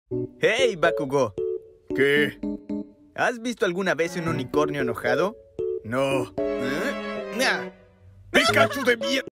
Hey, Bakugo. ¿Qué? ¿Has visto alguna vez un unicornio enojado? No. ¿Eh? ¡Ah! ¡Pikachu de mierda!